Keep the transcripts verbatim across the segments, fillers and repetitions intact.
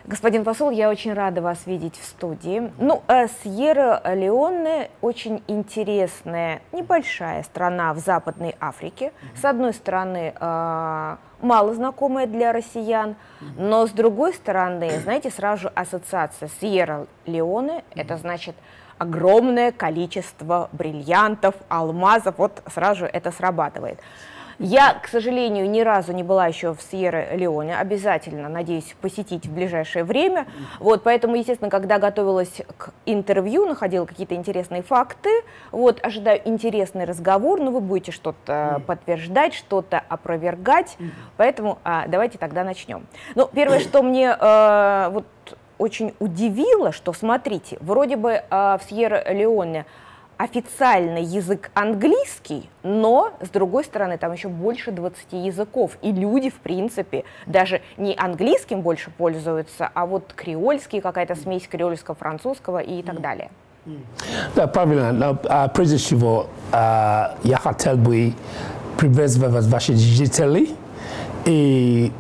Господин посол, я очень рада вас видеть в студии. Ну, Сьерра-Леоне очень интересная, небольшая страна в Западной Африке. С одной стороны, мало знакомая для россиян, но с другой стороны, знаете, сразу же ассоциация Сьерра-Леоне, это значит огромное количество бриллиантов, алмазов, вот сразу же это срабатывает. Я, к сожалению, ни разу не была еще в Сьерра-Леоне, обязательно, надеюсь, посетить в ближайшее время. Вот, поэтому, естественно, когда готовилась к интервью, находила какие-то интересные факты, вот, ожидаю интересный разговор, но вы будете что-то mm. подтверждать, что-то опровергать, mm. поэтому а, давайте тогда начнем. Ну, первое, что мне а, вот, очень удивило, что, смотрите, вроде бы а, в Сьерра-Леоне официальный язык английский, но, с другой стороны, там еще больше двадцати языков. И люди, в принципе, даже не английским больше пользуются, а вот креольский, какая-то смесь креольского, французского и так далее. Да, правильно. Прежде всего, я хотел бы приветствовать ваши жители и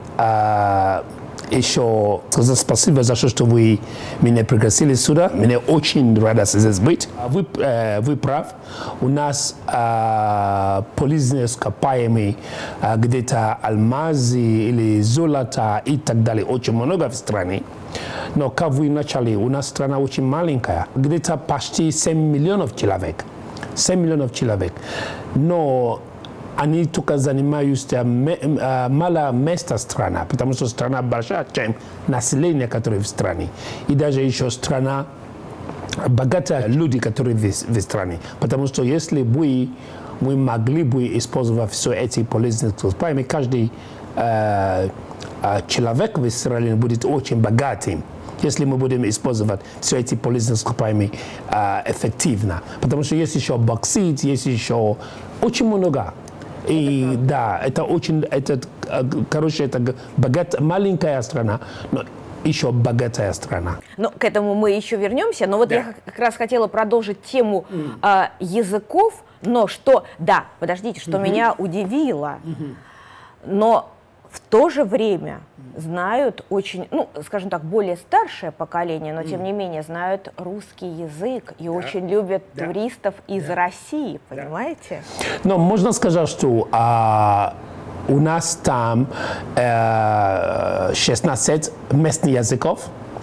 еще сказать спасибо за то, что вы меня пригласили сюда. Мне очень рада здесь быть. Вы, э, вы прав. У нас э, полезные ископаемые, э, где-то алмазы или золото и так далее. Очень много в стране. Но как вы начали, у нас страна очень маленькая. Где-то почти семь миллионов человек. семь миллионов человек. Но они только занимаются мало места страна, потому что страна большая, чем население, которое в стране. И даже еще страна богатая люди, которые в, в стране. Потому что если бы мы могли бы использовать все эти полезные ископаемые, каждый э, человек в Израиле будет очень богатым, если мы будем использовать все эти полезные ископаемые э, эффективно. Потому что есть еще боксит, есть еще очень много. И да, это очень, это, короче, это богат, маленькая страна, но еще богатая страна. Ну, к этому мы еще вернемся, но вот да. я как раз хотела продолжить тему mm. э, языков, но что, да, подождите, что mm-hmm. меня удивило, mm-hmm. но в то же время знают очень, ну, скажем так, более старшее поколение, но тем не менее знают русский язык и да. очень любят да. туристов из да. России, понимаете? Но можно сказать, что а, у нас там э, шестнадцать местных языков,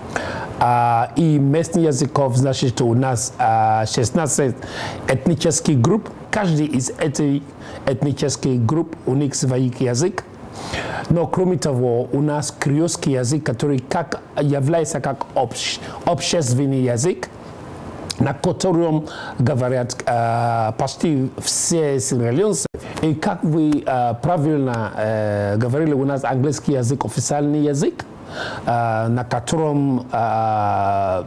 а, и местных языков значит, что у нас а, шестнадцать этнических групп. Каждый из этих этнических групп у них свой язык. Но кроме того, у нас креольский язык, который как, является как общ, общественный язык, на котором говорят э, почти все сьерра-леонцы. И как вы э, правильно э, говорили, у нас английский язык официальный язык, э, на котором э,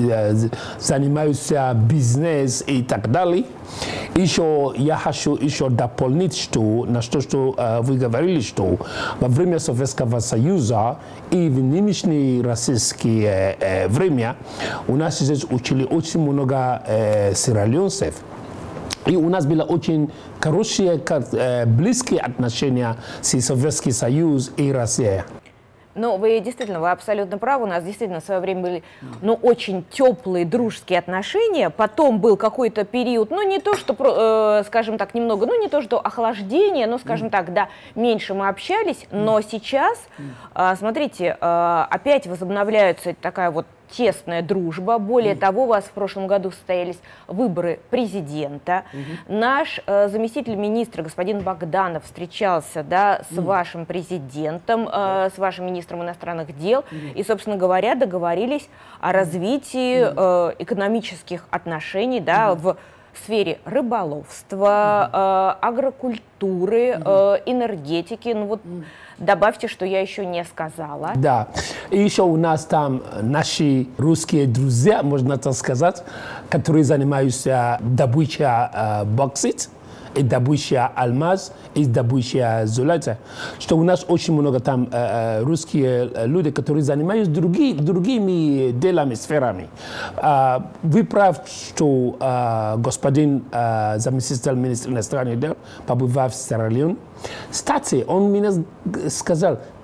занимаются бизнес и так далее. Еще я хочу еще дополнить, что на то, что э, вы говорили, что во время Советского Союза и в нынешнее российское э, время у нас здесь учили очень много э, сьерра-леонцев. И у нас было очень хорошие, э, близкие отношения с Советским Союзом и Россией. Ну, вы действительно, вы абсолютно правы. У нас действительно в свое время были, ну, очень теплые, дружеские отношения. Потом был какой-то период, ну, не то, что, э, скажем так, немного, ну, не то, что охлаждение, но, скажем так, да, меньше мы общались. Но сейчас, э, смотрите, э, опять возобновляется такая вот тесная дружба. Более mm. того, у вас в прошлом году состоялись выборы президента. Mm-hmm. Наш э, заместитель министра, господин Богданов, встречался, да, с mm. вашим президентом, э, с вашим министром иностранных дел. Mm-hmm. И, собственно говоря, договорились о развитии mm. э, экономических отношений, да, mm-hmm. в сфере рыболовства, mm-hmm. э, агрокультуры, mm-hmm. э, энергетики. Ну вот mm. добавьте, что я еще не сказала. Да. И еще у нас там наши русские друзья, можно так сказать, которые занимаются добычей э, боксит, и добычей алмаз, и добычей золота. Что у нас очень много там э, русские люди, которые занимаются други, другими делами, сферами. Э, вы правы, что э, господин э, заместитель министра иностранных дел побывал в Сьерра-Леоне. Кстати, он мне сказал,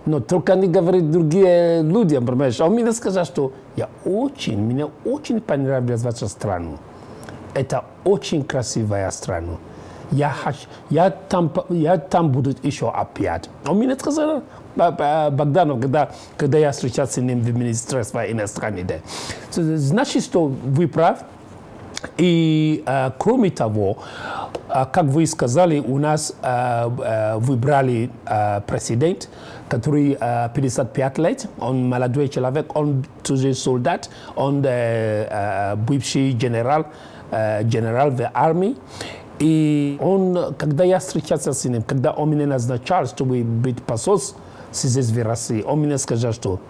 Но только не говорят другие люди, понимаешь? А он мне сказал, что я очень, мне очень понравилась ваша страна. Это очень красивая страна. Я, я, там, я там буду еще опять. Он мне сказал, Богданов, когда, когда я встречался с ним в Министерстве иностранных дел. Значит, что вы прав. И э, кроме того, э, как вы сказали, у нас э, э, выбрали э, президент, который э, пятьдесят пять лет, он молодой человек, он тоже солдат, он э, э, бывший генерал, э, генерал в армии. И он, когда я встречался с ним, когда он меня назначал, чтобы быть посольством здесь в России, он мне сказал, что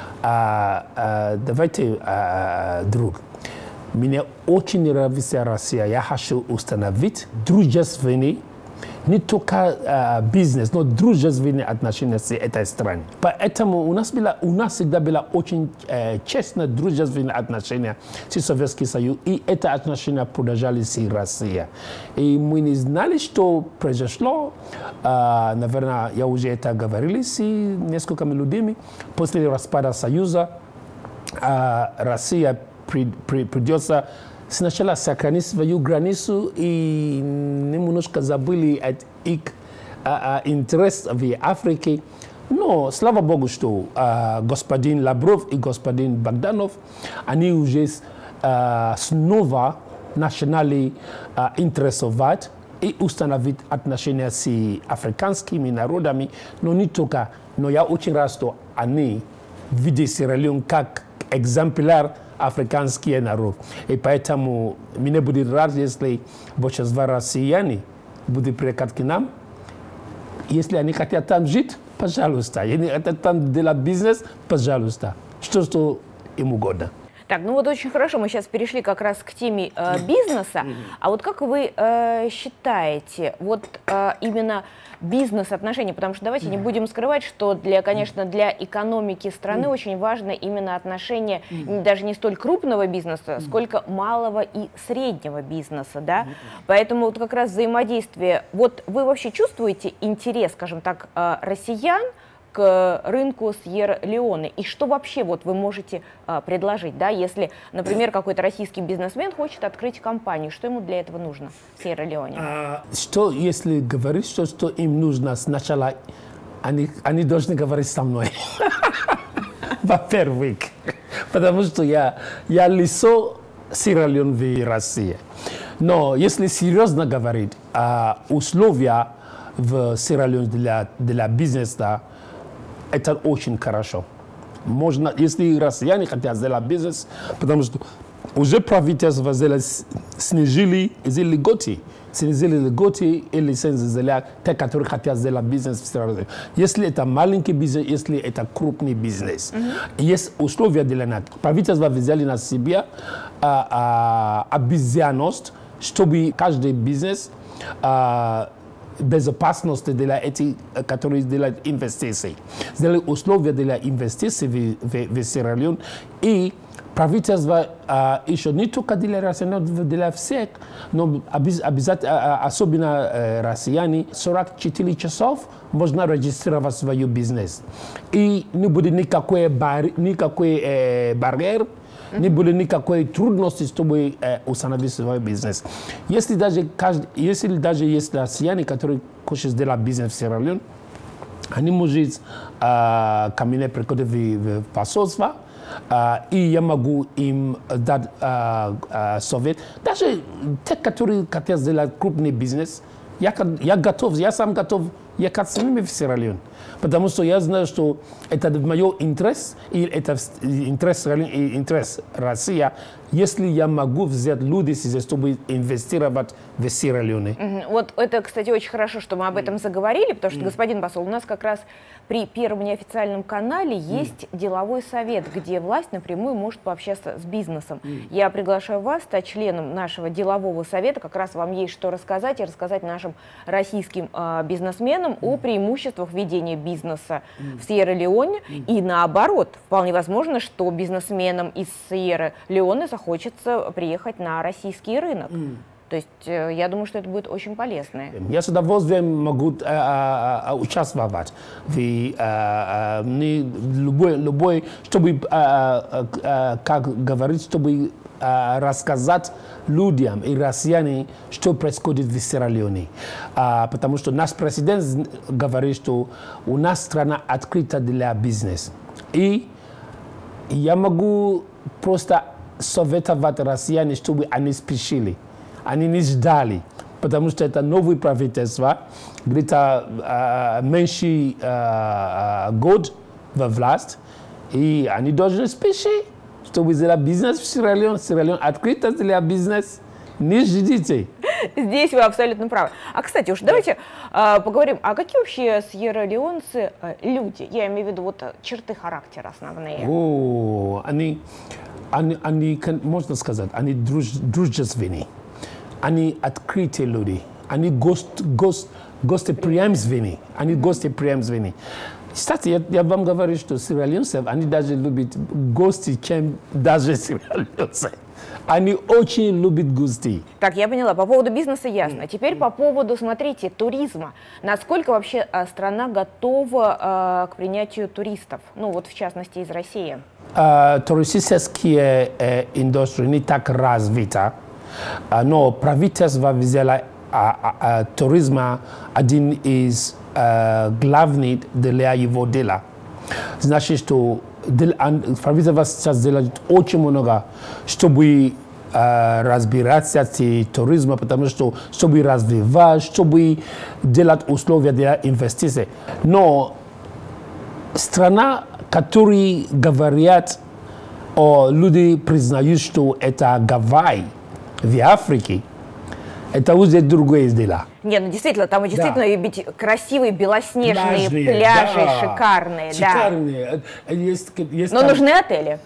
э, э, давайте, э, друг, мне очень нравится Россия. Я хочу установить дружественный, не только uh, бизнес, но дружественные отношения с этой страной. Поэтому у нас, было, у нас всегда было очень uh, честно дружественные отношения с Советским Союзом, и это отношения продолжались и Россия. И мы не знали, что произошло. Uh, наверное, я уже это говорил с несколькими людьми. После распада Союза uh, Россия придется сначала сохранить свою границу и немножко забыли от их а, а, интерес в Африке. Но слава Богу, что а, господин Лавров и господин Богданов, они уже а, снова начинали а, интересовать и установить отношения с африканскими народами. Но не только, но я очень рад, что они видят Сьерра-Леоне как экземпляр африканский народ. И поэтому мне будет рад, если большинство россияне будут приехать к нам. Если они хотят там жить, пожалуйста. Если они хотят там делать бизнес, пожалуйста. Что, что им угодно. Так, ну вот очень хорошо, мы сейчас перешли как раз к теме э, бизнеса. А вот как вы э, считаете, вот э, именно бизнес-отношения, потому что давайте не будем скрывать, что, для, конечно, для экономики страны очень важно именно отношение даже не столь крупного бизнеса, сколько малого и среднего бизнеса, да? Поэтому вот как раз взаимодействие, вот вы вообще чувствуете интерес, скажем так, э, россиян к рынку Сьерра-Леоне? И что вообще вот вы можете а, предложить, да, если, например, какой-то российский бизнесмен хочет открыть компанию, что ему для этого нужно в Сьерра-Леоне? А, что, если говорить, что, что им нужно сначала, они, они должны говорить со мной. Во-первых, потому что я, я лицо Сьерра-Леоне в России. Но если серьезно говорить, а, условия в Сьерра-Леоне для, для бизнеса, это очень хорошо. Можно, если россияне хотят сделать бизнес, потому что уже правительство снизили льготы, снизили льготы и лицензии для тех, которые хотят сделать бизнес в Сьерра-Леоне. Если это маленький бизнес, если это крупный бизнес. Mm-hmm. Есть условия для нас. Правительство взяли на себя а, а, обязанность, чтобы каждый бизнес а, безопасности для этих, которые делают инвестиции. Сделали условия для инвестиций в, в, в Сьерра-Леоне. И правительство а, еще не только для россиян, но для всех, но обязательно, особенно э, россияне, сорок четыре часов можно регистрировать свой бизнес. И не будет никакой, бар, никакой э, барьер, не будет никакой трудности, чтобы э, установить свой бизнес. Если даже, если даже есть россияне, которые хотят сделать бизнес в Сьерра-Леоне, они могут э, ко мне приходить в, в посольство, э, и я могу им дать э, э, совет. Даже те, которые хотят сделать крупный бизнес, я, я готов, я сам готов ехать с ними в Сьерра-Леоне. Потому что я знаю, что это в мой интерес, и это интерес, интерес России, если я могу взять людей, чтобы инвестировать в Сьерра-Леоне. Mm-hmm. Вот это, кстати, очень хорошо, что мы об этом заговорили, потому что, mm-hmm. господин посол, у нас как раз при Первом неофициальном канале есть mm-hmm. деловой совет, где власть напрямую может пообщаться с бизнесом. Mm-hmm. Я приглашаю вас стать членом нашего делового совета, как раз вам есть что рассказать, и рассказать нашим российским э, бизнесменам mm-hmm. о преимуществах ведения бизнеса mm-hmm. в Сьерра-Леоне, mm-hmm. и наоборот, вполне возможно, что бизнесменам из Сьерра-Леоне захочется приехать на российский рынок. Mm. То есть я думаю, что это будет очень полезно. Я с удовольствием могу э, э, участвовать в э, э, любой, любой, чтобы, э, э, как говорить, чтобы э, рассказать людям и россиянам, что происходит в Сьерра-Леоне. Э, потому что наш президент говорит, что у нас страна открыта для бизнеса. И я могу просто советовать россиянам, чтобы они спешили. Они не ждали, потому что это новое правительство, где-то э, меньше э, год во власть, и они должны спешить, чтобы сделать бизнес в Сьерра-Леоне. Сьерра-Леоне открыто для бизнеса. Не ждите. Здесь вы абсолютно правы. А, кстати, уж давайте э, поговорим, а какие вообще сьерра-леонцы э, люди? Я имею в виду вот черты характера основные. О, они, они, они, можно сказать, они друж, дружественные. Они открытые люди, они гост, гост, гостеприимственные, они гостеприимственные. Кстати, я, я вам говорю, что сьерра-леонцы, они даже любят гости, чем даже сьерра-леонцы. Они очень любят гостей. Так, я поняла. По поводу бизнеса ясно. Теперь по поводу, смотрите, туризма. Насколько вообще а, страна готова а, к принятию туристов? Ну, вот в частности из России. Uh, туристическая uh, индустрия не так развита. Uh, но правительство взяло uh, uh, туризма один из uh, главных для его дела. Значит, что правительство сейчас делает очень много, чтобы uh, разбираться с туризмом, потому что чтобы развивать, чтобы делать условия для инвестиций. Но страна, которые говорят, о, люди признают, что это Гавайи в Африке, это уже другое дело. Не, ну действительно, там действительно Да. ведь красивые белоснежные Пляжные, пляжи, да. шикарные. Шикарные. Да. Есть, есть Но там, нужны отели.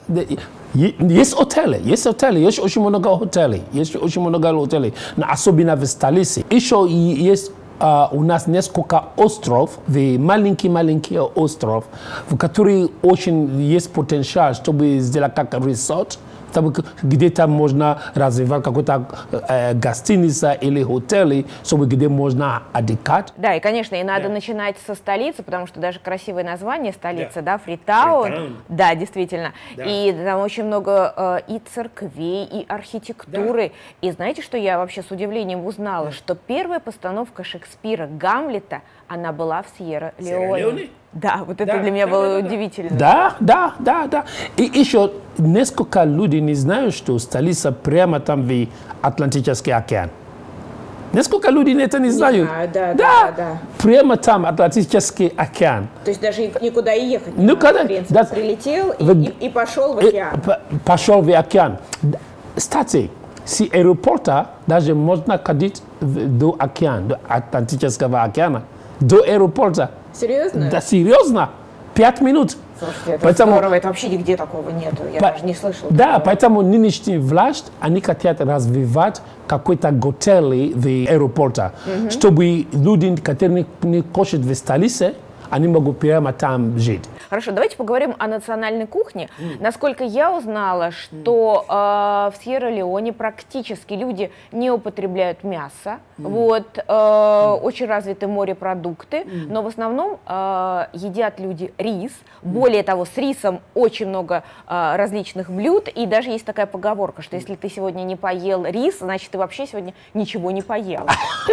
есть отели, есть отели, есть очень много отелей, есть очень много отелей, особенно в столице. Еще есть Uh, у нас несколько островов, маленький-маленький остров, в который очень есть потенциал, чтобы сделать как resort, где-то можно развивать какой-то э, гостиница или отели, чтобы где можно отдыхать. Да, и, конечно, и надо Да. начинать со столицы, потому что даже красивое название столицы, Да. да, Фритаун. Фритаун. Да, действительно. Да. И там очень много э, и церквей, и архитектуры. И знаете, что я вообще с удивлением узнала? Да. Что первая постановка Шекспира «Гамлета», она была в Сьерра-Леоне. Сьерра-Леоне? Да, вот это Да, для меня да, было да, да. удивительно. Да, да, да, да. И еще несколько людей не знают, что столица прямо там в Атлантический океан. Несколько людей это не знают. знаю, да, да, да, да. Прямо там Атлантический океан. То есть даже никуда и ехать не Ну, надо, когда- в принципе. да. Прилетел и, Вы- и- и пошел в И океан. п- Пошел в океан. Кстати, с аэропорта даже можно ходить в- до океана, до Атлантического океана, до аэропорта. Серьезно? Да, серьезно? Пять минут. Слушайте, это Поэтому- здорово, это вообще нигде такого нету, я По- даже не слышала. Да, такого. поэтому нынешняя власть, они хотят развивать какой-то готель в аэропорте, чтобы люди, которые не хотят в столице, они могут прямо там жить. Хорошо, давайте поговорим о национальной кухне. Насколько я узнала, что э, в Сьерра-Леоне практически люди не употребляют мясо, вот, э, очень развиты морепродукты, но в основном э, едят люди рис. Более того, с рисом очень много э, различных блюд, и даже есть такая поговорка, что если ты сегодня не поел рис, значит, ты вообще сегодня ничего не поел.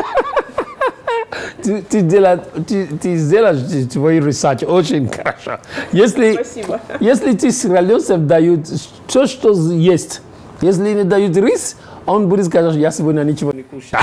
Ты, ты, делаешь, ты, ты сделаешь твой ресерч очень хорошо. Если, Спасибо. если ты сьерра-леонцев дают все, что есть, если не дают рис, он будет сказать, я сегодня ничего не кушаю.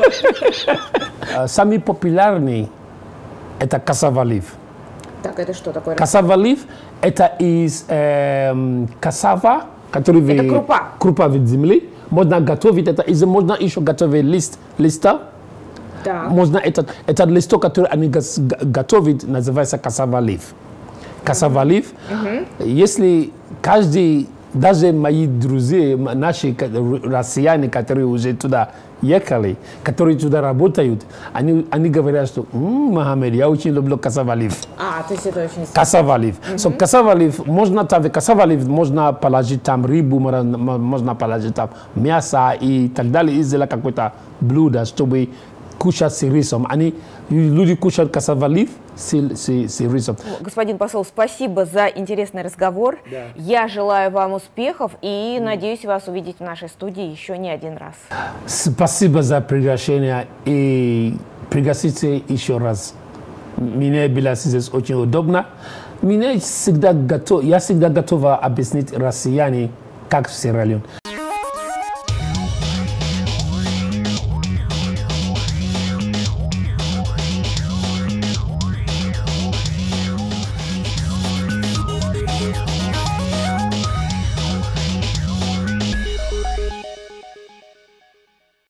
Самый популярный – это кассава-лив. Так, это что такое? Кассава-лив – это из эм, кассава, который Это в- крупа. крупа в земле. Можно готовить это, из можно еще готовить лист, листа. Да. Можно этот, этот листок, который они гос- г- готовят, называется кассава-лив. Кассава-лив. Если каждый даже мои друзья, наши россияне, которые уже туда ехали, которые туда работают, они, они говорят, что «М, Мохаммед, я очень люблю кассавалив». А, то есть это очень... Кассавалив. Mm-hmm. So, кассавалив, можно там, кассавалив можно положить там рыбу, можно положить там мясо и так далее, и сделать какое-то блюдо, чтобы кушать с рисом. Они, люди кушают кассавалив с, с, с рисом. Господин посол, спасибо за интересный разговор. Да. Я желаю вам успехов и mm. надеюсь вас увидеть в нашей студии еще не один раз. Спасибо за приглашение и пригласите еще раз. Мне было здесь очень удобно. Меня всегда готов, я всегда готова объяснить россияне, как в Сьерра-Леоне.